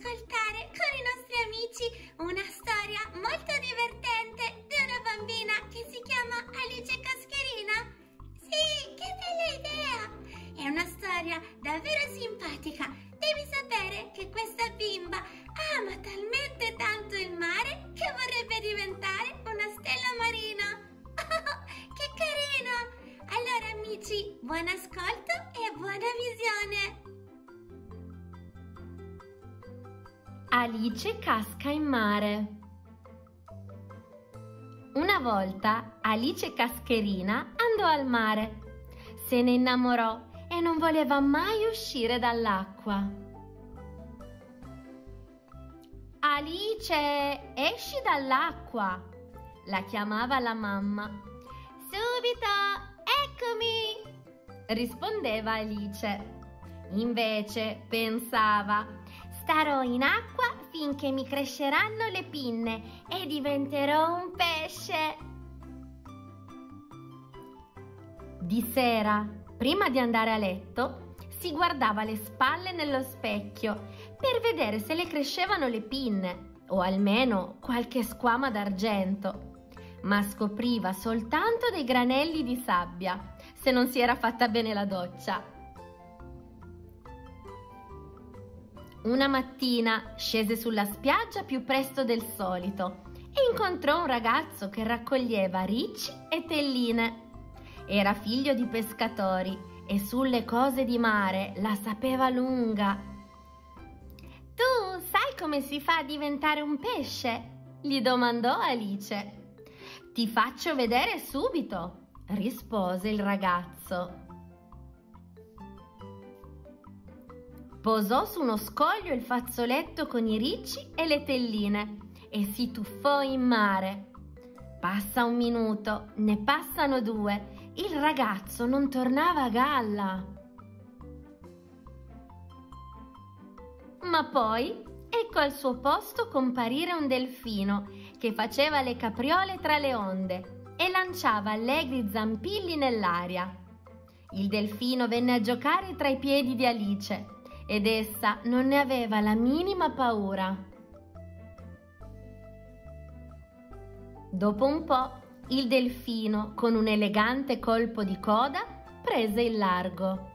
ascoltare con i nostri amici una storia molto divertente di una bambina che si chiama Alice Cascherina? Sì, che bella idea! È una storia davvero simpatica. Devi sapere che questa bimba ama talmente tanto il mare che vorrebbe diventare una stella marina. Oh, che carina! Allora amici, buon ascolto e buona visione! Alice casca in mare. Una volta Alice Cascherina andò al mare, se ne innamorò e non voleva mai uscire dall'acqua. Alice, esci dall'acqua! La chiamava la mamma. Subito, eccomi! Rispondeva Alice. Invece pensava: starò in acqua finché mi cresceranno le pinne e diventerò un pesce. Di sera, prima di andare a letto, si guardava le spalle nello specchio per vedere se le crescevano le pinne o almeno qualche squama d'argento, ma scopriva soltanto dei granelli di sabbia se non si era fatta bene la doccia. Una mattina scese sulla spiaggia più presto del solito e incontrò un ragazzo che raccoglieva ricci e telline. Era figlio di pescatori e sulle cose di mare la sapeva lunga. «Tu sai come si fa a diventare un pesce?» gli domandò Alice. «Ti faccio vedere subito», rispose il ragazzo. Posò su uno scoglio il fazzoletto con i ricci e le telline e si tuffò in mare. Passa un minuto, ne passano due, il ragazzo non tornava a galla. Ma poi ecco al suo posto comparire un delfino che faceva le capriole tra le onde e lanciava allegri zampilli nell'aria. Il delfino venne a giocare tra i piedi di Alice ed essa non ne aveva la minima paura. Dopo un po', il delfino, con un elegante colpo di coda, prese il largo.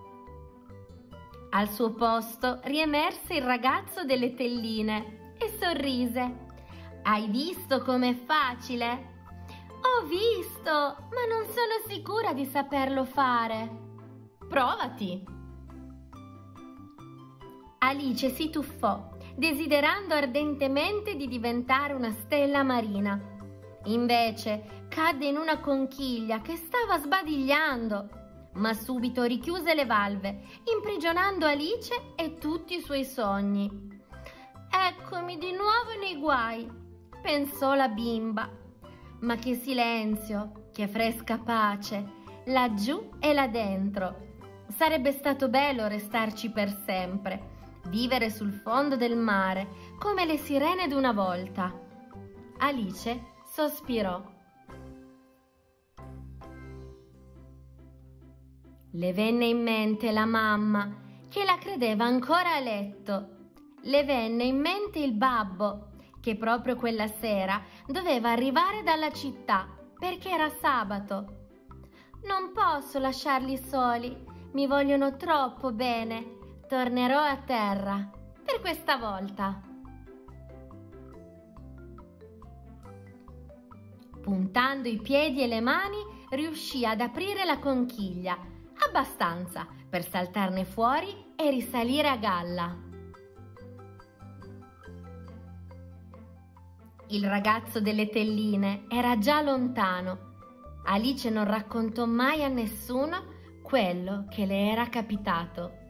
Al suo posto riemerse il ragazzo delle telline e sorrise. «Hai visto com'è facile?» «Ho visto, ma non sono sicura di saperlo fare». «Provati!» Alice si tuffò, desiderando ardentemente di diventare una stella marina. Invece cadde in una conchiglia che stava sbadigliando, ma subito richiuse le valve, imprigionando Alice e tutti i suoi sogni. «Eccomi di nuovo nei guai», pensò la bimba. Ma che silenzio, che fresca pace, laggiù e là dentro. Sarebbe stato bello restarci per sempre, vivere sul fondo del mare come le sirene d'una volta. Alice sospirò. Le venne in mente la mamma, che la credeva ancora a letto. Le venne in mente il babbo, che proprio quella sera doveva arrivare dalla città perché era sabato. «Non posso lasciarli soli, mi vogliono troppo bene. Tornerò a terra, per questa volta». Puntando i piedi e le mani, riuscì ad aprire la conchiglia, abbastanza per saltarne fuori e risalire a galla. Il ragazzo delle telline era già lontano. Alice non raccontò mai a nessuno quello che le era capitato.